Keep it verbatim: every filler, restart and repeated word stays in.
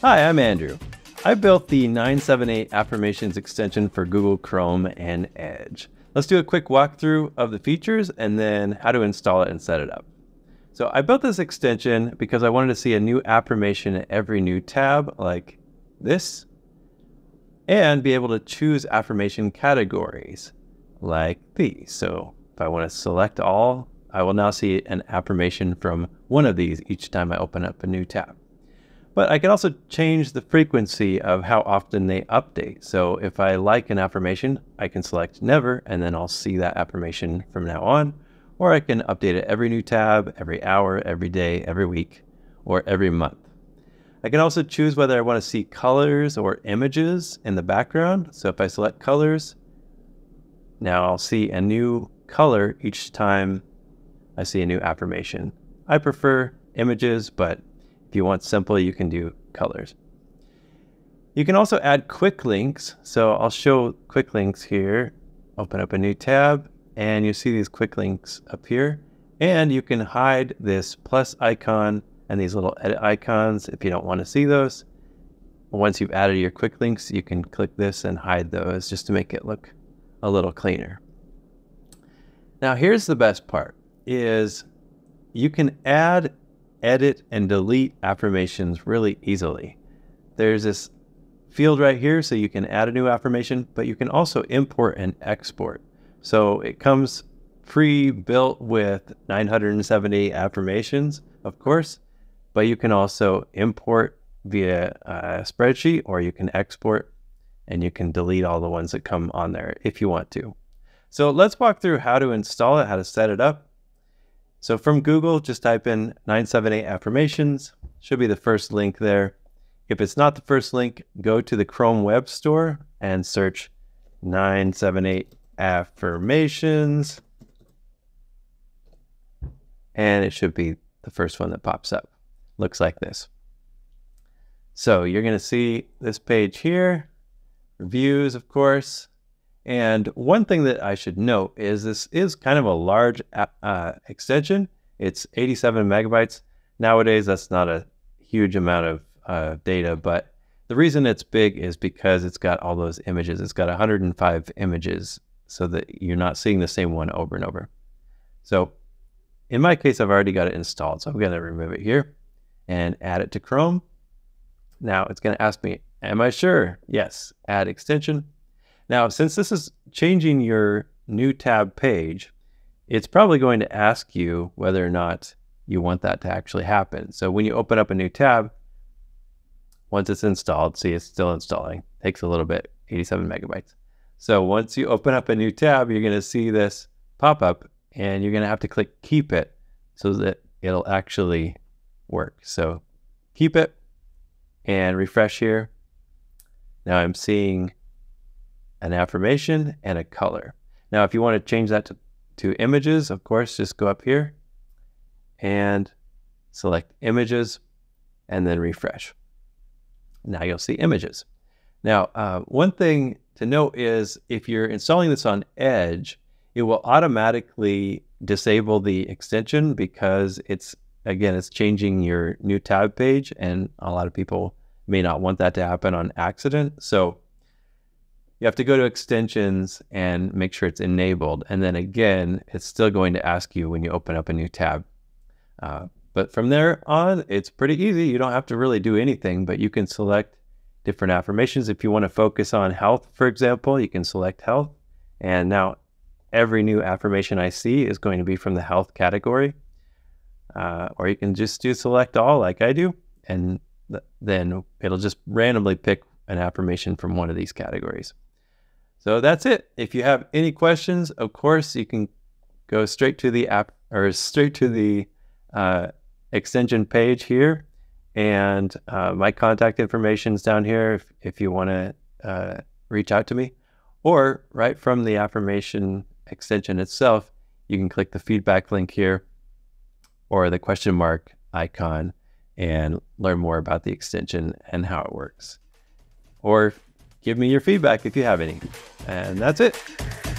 Hi, I'm Andrew. I built the nine seven eight Affirmations extension for Google Chrome and Edge. Let's do a quick walkthrough of the features and then how to install it and set it up. So I built this extension because I wanted to see a new affirmation in every new tab like this, and be able to choose affirmation categories like these. So if I want to select all, I will now see an affirmation from one of these each time I open up a new tab. But I can also change the frequency of how often they update. So if I like an affirmation, I can select never, and then I'll see that affirmation from now on. Or I can update it every new tab, every hour, every day, every week, or every month. I can also choose whether I want to see colors or images in the background. So if I select colors, now I'll see a new color each time I see a new affirmation. I prefer images, but if you want simple, you can do colors. You can also add quick links. So I'll show quick links here. Open up a new tab and you see these quick links up here. And you can hide this plus icon and these little edit icons if you don't want to see those. Once you've added your quick links, you can click this and hide those just to make it look a little cleaner. Now here's the best part, is you can add, edit, and delete affirmations really easily. There's this field right here, so you can add a new affirmation, but you can also import and export. So it comes pre-built with nine hundred seventy affirmations, of course, but you can also import via a spreadsheet, or you can export and you can delete all the ones that come on there if you want to. So let's walk through how to install it, how to set it up. So from Google, just type in nine seven eight affirmations, should be the first link there. If it's not the first link, go to the Chrome Web Store and search nine seven eight affirmations. And it should be the first one that pops up. Looks like this. So you're going to see this page here, reviews, of course. And one thing that I should note is this is kind of a large uh, extension. It's eighty-seven megabytes. Nowadays, that's not a huge amount of uh, data, but the reason it's big is because it's got all those images. It's got one hundred five images so that you're not seeing the same one over and over. So in my case, I've already got it installed. So I'm going to remove it here and add it to Chrome. Now it's going to ask me, am I sure? Yes, add extension. Now, since this is changing your new tab page, it's probably going to ask you whether or not you want that to actually happen. So when you open up a new tab, once it's installed, see it's still installing, takes a little bit, eighty-seven megabytes. So once you open up a new tab, you're going to see this pop up and you're going to have to click keep it so that it'll actually work. So keep it and refresh here. Now I'm seeing an affirmation and a color. Now, if you want to change that to, to images, of course, just go up here and select images and then refresh. Now you'll see images. Now, uh, one thing to note is if you're installing this on Edge, it will automatically disable the extension because it's, again, it's changing your new tab page, and a lot of people may not want that to happen on accident. So you have to go to extensions and make sure it's enabled. And then again, it's still going to ask you when you open up a new tab. Uh, but from there on, it's pretty easy. You don't have to really do anything, but you can select different affirmations. If you want to focus on health, for example, you can select health. And now every new affirmation I see is going to be from the health category. Uh, or you can just do select all like I do. And th then it'll just randomly pick an affirmation from one of these categories. So that's it. If you have any questions, of course, you can go straight to the app or straight to the uh, extension page here. And uh, my contact information is down here if, if you want to uh, reach out to me. Or right from the affirmation extension itself, you can click the feedback link here or the question mark icon and learn more about the extension and how it works. Or give me your feedback if you have any. And that's it.